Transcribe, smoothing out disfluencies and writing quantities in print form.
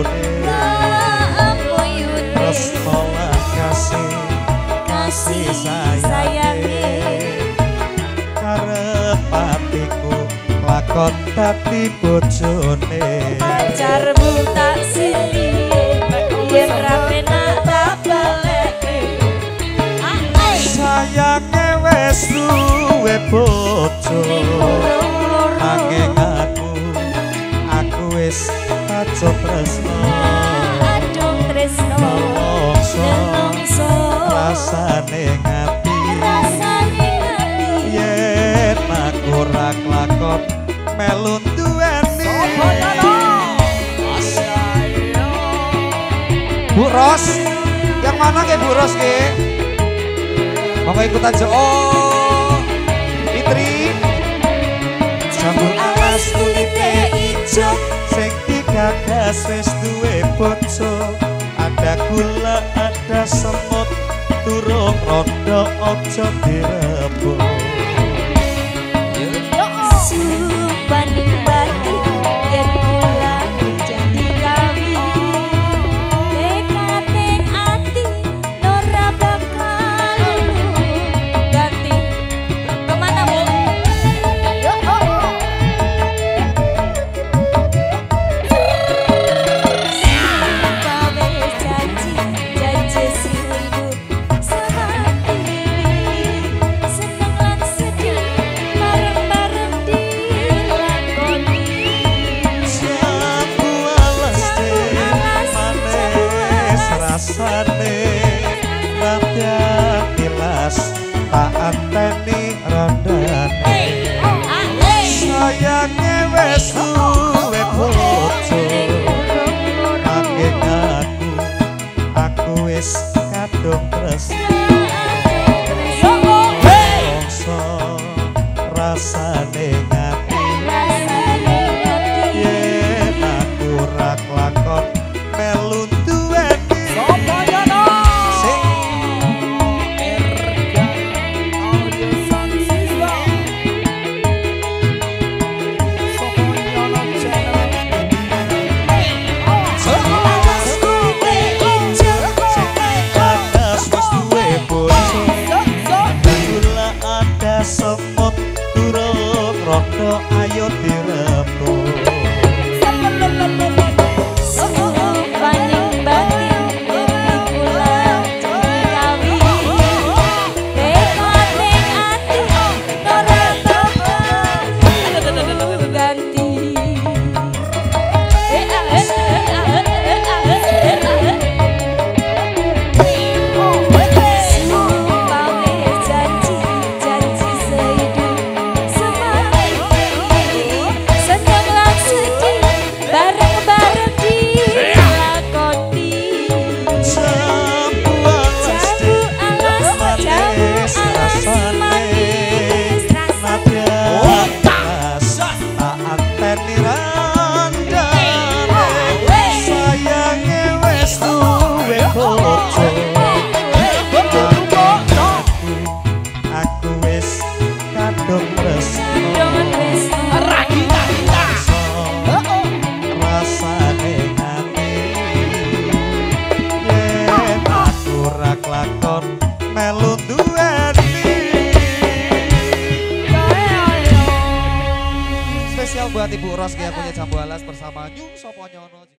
Tresno lan kasih sayange karep atiku lakon dadi bojone pacarmu tak silih yen ra penak tak baleke sayange wis duwe bojo nanging aku wis aja tresno adung tresno nelongso rasane ngati yen aku ra klakon melu duweni Bu Ros yang mana ke Bu Ros ke mau ikutan oh Fitri jambu alas kulite ijo sing digagas wis duwe bojo ada gula ada semut turung rondo ojo direbut supaning batin yen kula jadi rawi tekating ati ora bakal ganti kemana Bu sumpah janji sirku semati seneng lan sedih bareng-bareng dilakoni jambu alas manis rasane nadyan tilas tak anteni randane sayange wis duwe bojo nanging aku wis kadung tresno bangsa rasane ngati yen aku ra klakon melu duweni sing semut turun rondo ayo direbut supaning batin yen kula jadi rawi tekating ati ora bakal ganti aku wis kadung tresno rasane ngati yen aku ra klakon melu duweni spesial buat Ibu Ros yang punya jambu alas bersama Nyung Soponyono.